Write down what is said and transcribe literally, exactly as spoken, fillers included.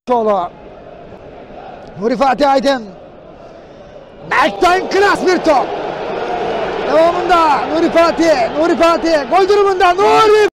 Oğlu. Nuri Fatih Aydın. Berk'ten klas bir top. Devamında Nuri Fatih. Nuri Fatih. Gol durumunda Nuri